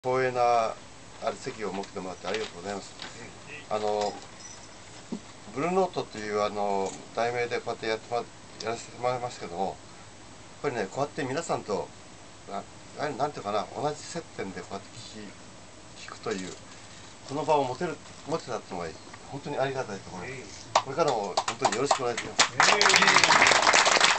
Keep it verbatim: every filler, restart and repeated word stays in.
光栄なあれ席を設けてもらってありがとうございます。あのブルーノートというあの題名でこうやってやってまやらせてもらいますけども、やっぱりねこうやって皆さんとななんていうかな、同じ接点でこうやって聞き聞くというこの場を持てる持てたっていうのは本当にありがたいところです。これからも本当によろしくお願いします。